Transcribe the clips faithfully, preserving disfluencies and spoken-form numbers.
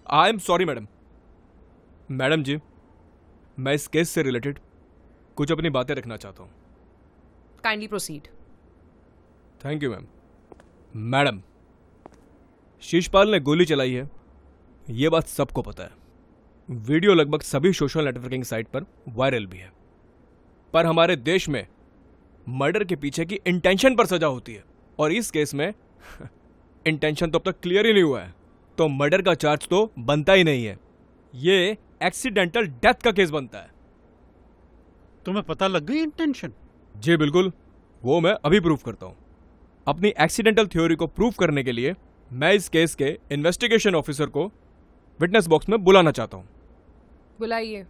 I am sorry madam. Madam जी, मैं इस केस से रिलेटेड कुछ अपनी बातें रखना चाहता हूँ। Kindly proceed. Thank you ma'am. Madam, Sheeshpal ने गोली चलाई है, ये बात सबको पता है। वीडियो लगभग सभी सोशल नेटवर्किंग साइट पर वायरल भी है। पर हमारे देश में मर्डर के पीछे की इंटेंशन पर सजा होती है, और इस केस में इंटेंशन तो अब तक क्लियर ही नहीं हुआ है, तो मर्डर का चार्ज तो बनता ही नहीं है। ये एक्सीडेंटल डेथ का केस बनता है। तुम्हें पता लग गई इंटेंशन? जी बिल्कुल, वो मैं अभी प्रूफ करता हूं। अपनी एक्सीडेंटल थ्योरी को प्रूफ करने के लिए मैं इस केस के इन्वेस्टिगेशन ऑफिसर को विटनेस बॉक्स में बुलाना चाहता हूं। बुलाइए।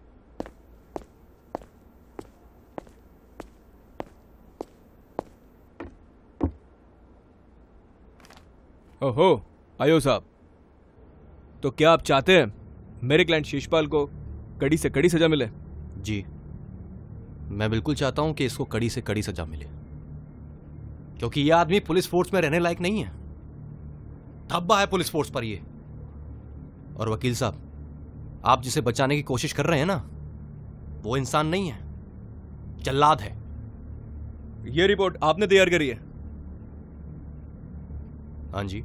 ओहो, आयो साहब। तो क्या आप चाहते हैं मेरे क्लाइंट शीशपाल को कड़ी से कड़ी सजा मिले? जी, मैं बिल्कुल चाहता हूं कि इसको कड़ी से कड़ी सजा मिले, क्योंकि यह आदमी पुलिस फोर्स में रहने लायक नहीं है। धब्बा है पुलिस फोर्स पर ये। और वकील साहब, आप जिसे बचाने की कोशिश कर रहे हैं ना, वो इंसान नहीं है, जल्लाद है। ये रिपोर्ट आपने तैयार करी है? हाँ जी।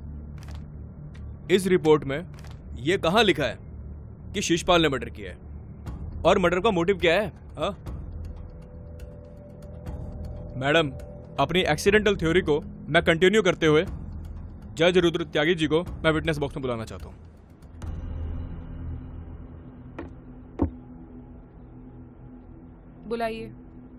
इस रिपोर्ट में यह कहां लिखा है कि शीशपाल ने मर्डर किया है, और मर्डर का मोटिव क्या है? हा? मैडम, अपनी एक्सीडेंटल थ्योरी को मैं कंटिन्यू करते हुए जज रुद्र त्यागी जी को मैं विटनेस बॉक्स में बुलाना चाहता हूं। बुलाइए।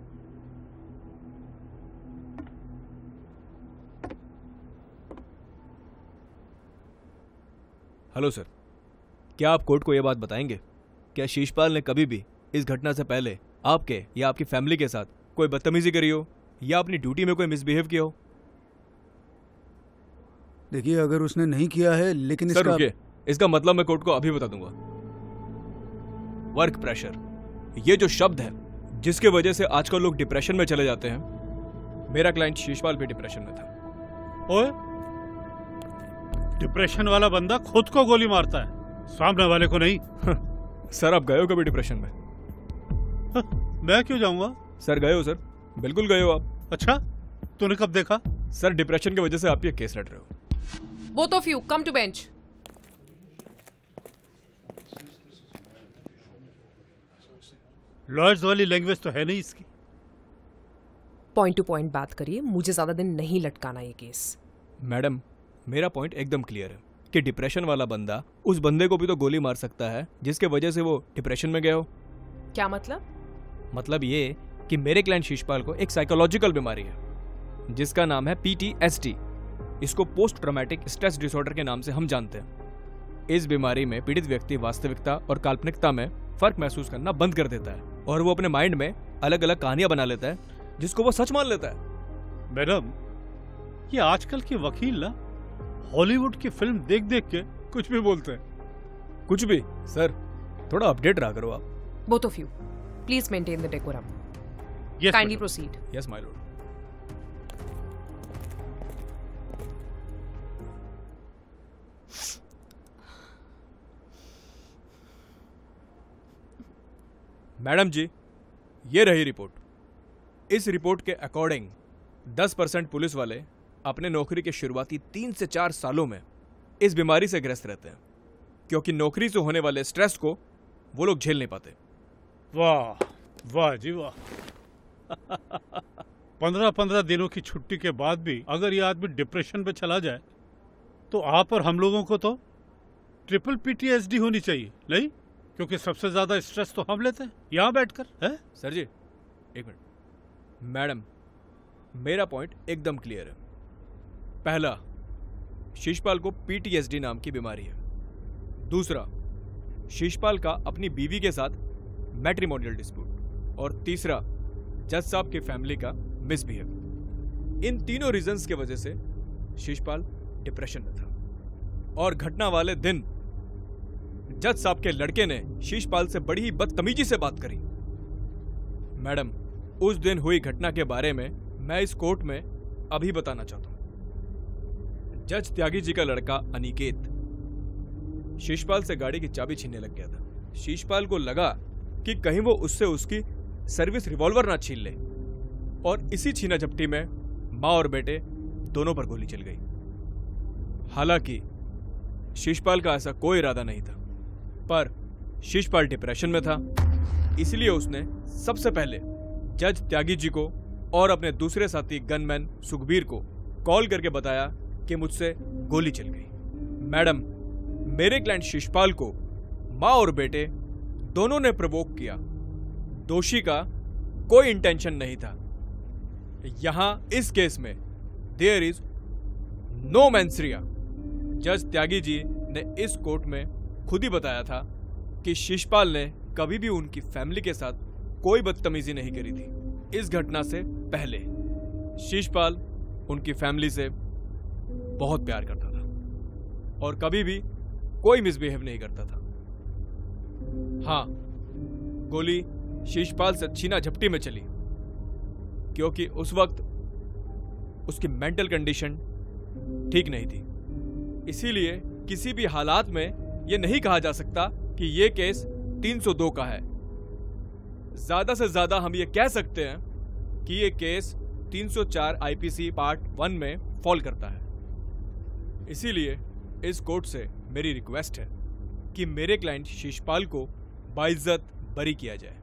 हेलो सर, क्या आप कोर्ट को यह बात बताएंगे क्या शीशपाल ने कभी भी इस घटना से पहले आपके या आपकी फैमिली के साथ कोई बदतमीजी करी हो या अपनी ड्यूटी में कोई मिसबिहेव किया हो? देखिए, अगर उसने नहीं किया है, लेकिन सर इसका... रुकिए, इसका मतलब मैं कोर्ट को अभी बता दूंगा। वर्क प्रेशर, ये जो शब्द है जिसके वजह से आजकल लोग डिप्रेशन में चले जाते हैं, मेरा क्लाइंट शीशपाल भी डिप्रेशन में था। ओए, डिप्रेशन वाला बंदा खुद को गोली मारता है, सामने वाले को नहीं। सर, आप गए हो कभी डिप्रेशन में? मैं क्यों जाऊंगा? सर गए हो सर, बिल्कुल गए हो आप। अच्छा, तूने कब देखा? सर, डिप्रेशन की वजह से आप ये केस लड़ रहे हो। Both of you come to bench. Lawyers वाली लैंग्वेज तो है नहीं इसकी। पॉइंट टू पॉइंट बात करिए, मुझे ज्यादा दिन नहीं लटकाना ये केस। मैडम, मेरा पॉइंट एकदम क्लियर है कि डिप्रेशन वाला बंदा उस बंदे को भी तो गोली मार सकता है जिसके वजह से वो डिप्रेशन में गया हो। क्या मतलब? मतलब ये कि मेरे क्लाइंट शीशपाल को एक साइकोलॉजिकल बीमारी है जिसका नाम है पी टी एस डी। इसको पोस्ट ट्रॉमेटिक स्ट्रेस डिसऑर्डर के नाम से हम जानते हैं। इस बीमारी में पीड़ित व्यक्ति वास्तविकता और काल्पनिकता में फर्क महसूस करना बंद कर देता है, और वो अपने माइंड में अलग अलग कहानियां बना लेता है जिसको वो सच मान लेता है। मैडम, ये आजकल के वकील ना हॉलीवुड की फिल्म देख देख के कुछ भी बोलते हैं। कुछ भी? सर, थोड़ा अपडेट रहा करो आप। Both of you please maintain the decorum. Yes, kindly madam. Proceed. Yes my lord. Madam जी, ये रही रिपोर्ट। इस रिपोर्ट के अकॉर्डिंग दस परसेंट पुलिस वाले अपने नौकरी के शुरुआती तीन से चार सालों में इस बीमारी से ग्रस्त रहते हैं, क्योंकि नौकरी से होने वाले स्ट्रेस को वो लोग झेल नहीं पाते। वाह वाह जी वाह। पंद्रह पंद्रह दिनों की छुट्टी के बाद भी अगर ये आदमी डिप्रेशन पे चला जाए तो आप और हम लोगों को तो ट्रिपल पीटीएसडी होनी चाहिए, नहीं? क्योंकि सबसे ज्यादा स्ट्रेस तो हम लेते हैं यहाँ बैठकर, है? सर जी, एक मिनट। मैडम, मेरा पॉइंट एकदम क्लियर है। पहला, शीशपाल को पी टी एस डी नाम की बीमारी है। दूसरा, शीशपाल का अपनी बीवी के साथ मैट्रिमोनियल डिस्प्यूट। और तीसरा, जज साहब की फैमिली का मिसबिहेव। इन तीनों रीजंस के वजह से शीशपाल डिप्रेशन में था। और घटना वाले दिन जज साहब के लड़के ने शीशपाल से बड़ी ही बदतमीजी से बात करी। मैडम, उस दिन हुई घटना के बारे में मैं इस कोर्ट में अभी बताना चाहता हूं। जज त्यागी जी का लड़का अनिकेत शिशपाल से गाड़ी की चाबी छीनने लग गया था। शिशपाल को लगा कि कहीं वो उससे उसकी सर्विस रिवॉल्वर ना छीन ले, और इसी छीना झपटी में माँ और बेटे दोनों पर गोली चल गई। हालांकि शिशपाल का ऐसा कोई इरादा नहीं था, पर शिशपाल डिप्रेशन में था, इसलिए उसने सबसे पहले जज त्यागी जी को और अपने दूसरे साथी गनमैन सुखबीर को कॉल करके बताया कि मुझसे गोली चल गई। मैडम, मेरे क्लाइंट शिशपाल को माँ और बेटे दोनों ने प्रवोक किया। दोषी का कोई इंटेंशन नहीं था। यहां इस केस में देयर इज नो मैंसरिया। जज त्यागी जी ने इस कोर्ट में खुद ही बताया था कि शिशपाल ने कभी भी उनकी फैमिली के साथ कोई बदतमीजी नहीं करी थी। इस घटना से पहले शिशपाल उनकी फैमिली से बहुत प्यार करता था और कभी भी कोई मिसबिहेव नहीं करता था। हाँ, गोली शिशपाल से छीना झपटी में चली क्योंकि उस वक्त उसकी मेंटल कंडीशन ठीक नहीं थी। इसीलिए किसी भी हालात में यह नहीं कहा जा सकता कि यह केस तीन सौ दो का है। ज्यादा से ज्यादा हम ये कह सकते हैं कि यह केस तीन सौ चार आईपीसी पार्ट वन में फॉल करता है। इसीलिए इस कोर्ट से मेरी रिक्वेस्ट है कि मेरे क्लाइंट शिशपाल को बाइज्जत बरी किया जाए।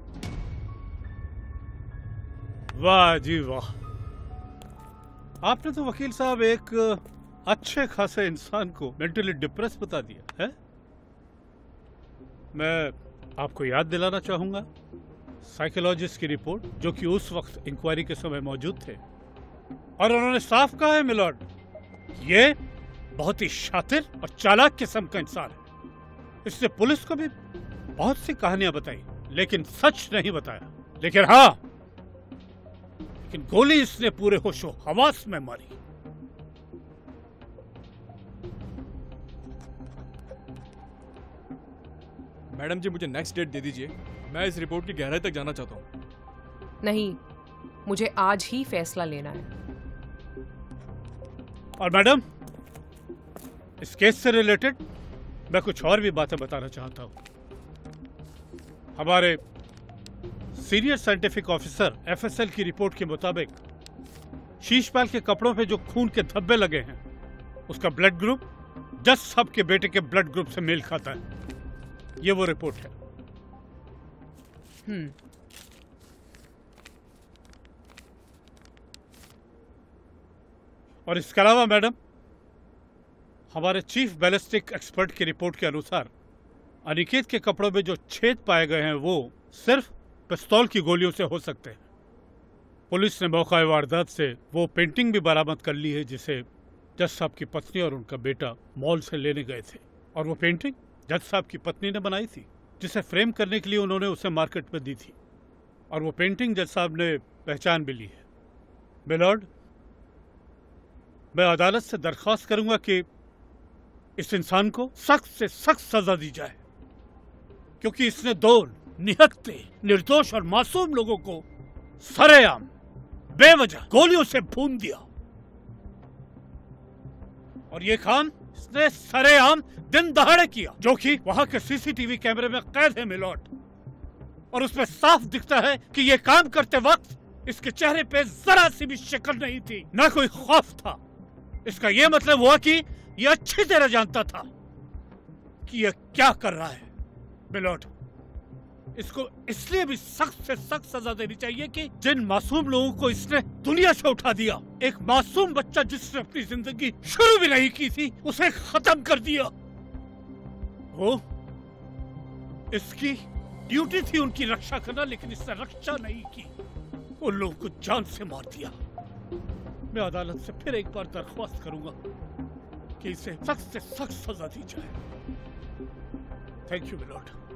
वाह जी वाह, आपने तो वकील साहब एक अच्छे खासे इंसान को मेंटली डिप्रेस बता दिया है। मैं आपको याद दिलाना चाहूंगा साइकोलॉजिस्ट की रिपोर्ट, जो कि उस वक्त इंक्वायरी के समय मौजूद थे, और उन्होंने साफ कहा है मिलॉर्ड, ये बहुत ही शातिर और चालाक किस्म का इंसान है। इसने पुलिस को भी बहुत सी कहानियां बताई लेकिन सच नहीं बताया। लेकिन हाँ, लेकिन गोली इसने पूरे होशो हवास में मारी। मैडम जी, मुझे नेक्स्ट डेट दे दीजिए। मैं इस रिपोर्ट की गहराई तक जाना चाहता हूँ। नहीं, मुझे आज ही फैसला लेना है। और मैडम, इस केस से रिलेटेड मैं कुछ और भी बातें बताना चाहता हूँ। हमारे सीनियर साइंटिफिक ऑफिसर एफएसएल की रिपोर्ट के मुताबिक शिशपाल के कपड़ों पे जो खून के धब्बे लगे हैं, उसका ब्लड ग्रुप जज साहब के बेटे के ब्लड ग्रुप से मेल खाता है। ये वो रिपोर्ट है। हम्म और इसके अलावा मैडम, हमारे चीफ बैलिस्टिक एक्सपर्ट की रिपोर्ट के अनुसार अनिकेत के कपड़ों में जो छेद पाए गए हैं वो सिर्फ पिस्तौल की गोलियों से हो सकते हैं। पुलिस ने मौका वारदात से वो पेंटिंग भी बरामद कर ली है जिसे जज साहब की पत्नी और उनका बेटा मॉल से लेने गए थे, और वो पेंटिंग जज साहब की पत्नी ने बनाई थी, जिसे फ्रेम करने के लिए उन्होंने उसे मार्केट में दी थी, और वो पेंटिंग जज साहब ने पहचान भी ली है। मिलॉर्ड, मैं अदालत से दरख्वास्त करूंगा कि इस इंसान को सख्त से सख्त सजा दी जाए, क्योंकि इसने दो निहत्ते, निर्दोष और मासूम लोगों को सरेआम बेवजह गोलियों से भून दिया, और ये काम इसने सरेआम दिन दहाड़े किया, जो कि वहां के सीसीटीवी कैमरे में कैद है मिलॉर्ड। और उसमें साफ दिखता है कि ये काम करते वक्त इसके चेहरे पे जरा सी भी शिकन नहीं थी, ना कोई खौफ था। इसका यह मतलब हुआ कि ये अच्छी तरह जानता था कि ये क्या कर रहा है। मिलॉर्ड, इसको इसलिए भी सख्त से सख्त सजा देनी चाहिए कि जिन मासूम लोगों को इसने दुनिया से उठा दिया, एक मासूम बच्चा जिसने अपनी जिंदगी शुरू भी नहीं की थी, उसे खत्म कर दिया। वो इसकी ड्यूटी थी उनकी रक्षा करना, लेकिन इसने रक्षा नहीं की, उन लोगों को जान से मार दिया। मैं अदालत से फिर एक बार दरख्वास्त करूंगा कि इसे सख्त से सख्त सजा दी जाए। Thank you milord.